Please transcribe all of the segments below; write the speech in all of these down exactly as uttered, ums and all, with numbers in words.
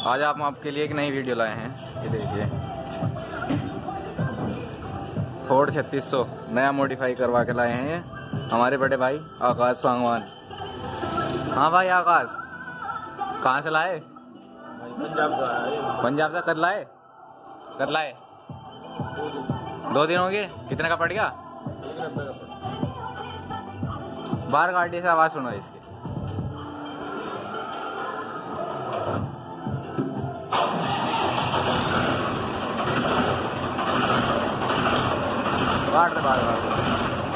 आज आप आपके लिए एक नई वीडियो लाए हैं। ये देखिए फोर्ड छत्तीस सौ नया मॉडिफाई करवा के लाए हैं ये हमारे बड़े भाई आकाश सांगवान। हाँ भाई आकाश, कहाँ से लाए? पंजाब से आए। पंजाब से कर लाए कर लाए दो दिन हो गए। कितने का पड़ गया? बाहर गाड़ी से आवाज सुनो इसकी। काट दे बाहर काट दे।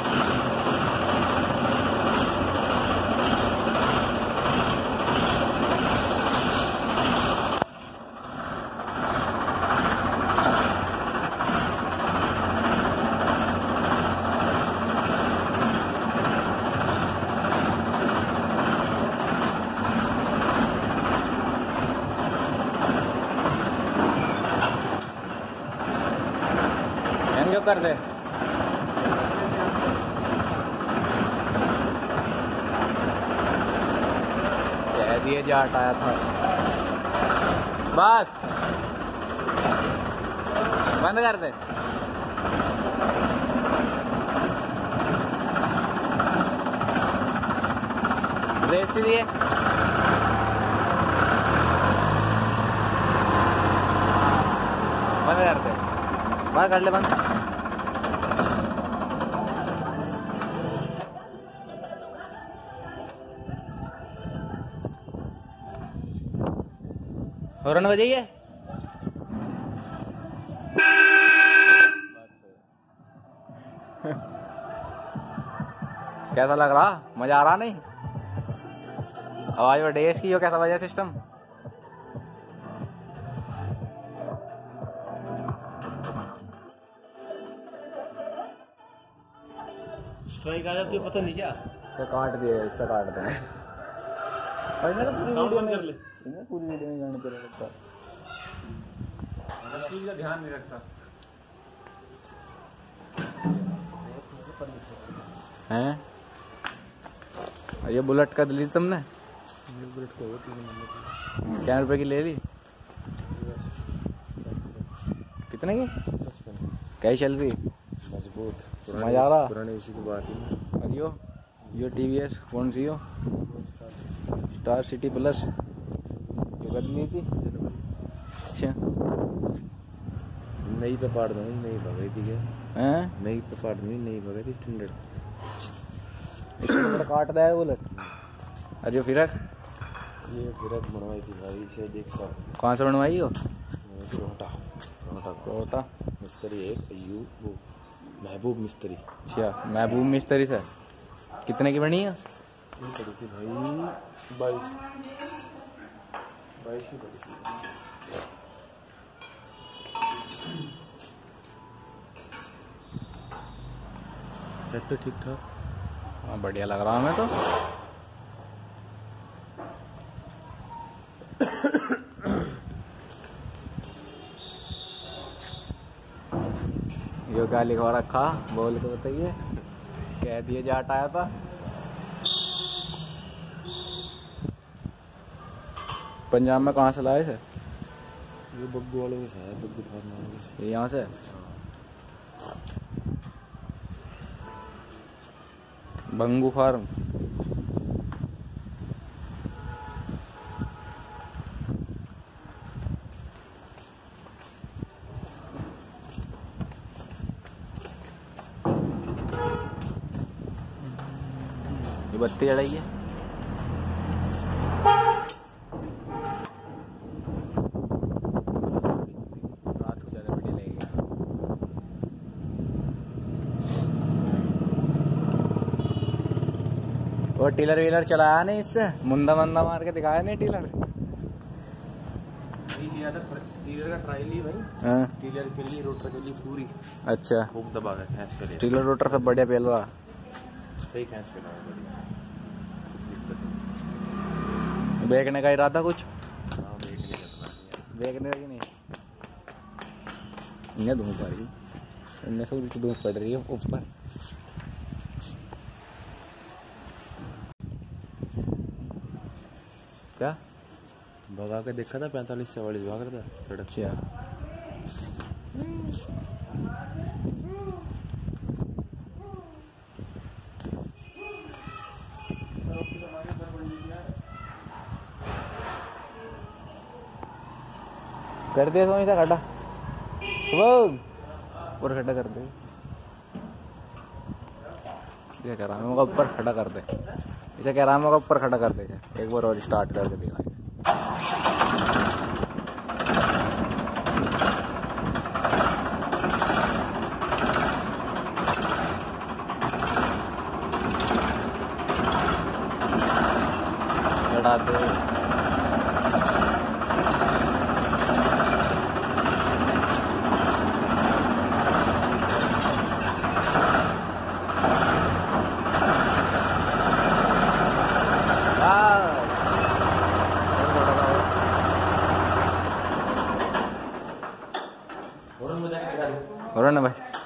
क्यों कर दे? कह दिए जाट आया था। बस बंद कर दे। रेस लिए बंद कर दे। बाहर कर ले बंद। हॉर्न बजाइए। कैसा लग रहा? मजा आ रहा नहीं? आवाज बढ़ी है इसकी। कैसा बजा सिस्टम? स्ट्राइक आ जाती है, पता नहीं क्या काट दिए। इससे काट दें। साउंड बंद कर ले। पूरी वीडियो में गाने पे लगता चीज का ध्यान नहीं रखता हैं। ये बुलेट का ली तुमने? बुलेट को क्या रुपए की ले ली? कितने की? क्या चल रही? मजबूत मजा आ रहा? पुराने इसी की बात है। और यो यो टीवीएस कौन सी हो? स्टार सिटी प्लस जो कर ली थी। अच्छा नई तो पाड़ दूंगी, नई भगाई थी क्या? हैं? नई तो पाड़ दूंगी, नई भगाई थी स्टैंडर्ड। इसको काट दिया है बुलेट। और जो फिरक ये फिरक बनवाई थी भाई से देख सौ। कहाँ से बनवाई हो? रोटा रोटा रोटा मिस्त्री एक अय्यूब वो महबूब मिस्त्री। अच्छा महबूब मिस्त्री से। कितने की बनी है? ये पड़ी थी भाई बाईस बाईस ही पड़ी थी। ट्रैक्टर ठीक ठाक। हाँ बढ़िया लग रहा हमें तो। यो क्या लिखवा रखा? बोल के बताइए। कह दिए जाट आया था। पंजाब में कहाँ से लाए थे? ये बग्गू वाले से है, बग्गू फार्म वाले से। ये यहाँ से बंगू फार्म। ये बत्ती जलाई है। रात को ज्यादा बढ़िया लगेगी। और टीलर वीलर चलाया नहीं इससे? मुंदा मंदा मार के दिखाया नहीं टीलर? लिया था टीलर का ट्रायल ली भाई। हाँ टीलर के लिए रोटर के लिए पूरी अच्छा खूब दबा के खींच के ले। टीलर रोटर सब बढ़िया पेल रहा। सही खींच के लाया बढ़िया। बेचने का इरादा कुछ? हाँ बेच के रखना। बेचने की नहीं। इन्हें धूप आ रही इनमें से धूप पड़ रही है ऊपर। क्या भगा के देखा था पैंतालीस चवालीस भाग रहा था सड़क से। कर दे सोनी सा खड़ा सुबह ऊपर खड़ा कर दे। क्या कह रहा है मैं ऊपर खड़ा कर दे। इसे कह रहा है मैं ऊपर खड़ा कर दे। एक बार और स्टार्ट करके दिखा। चढ़ा दे और ना भाई।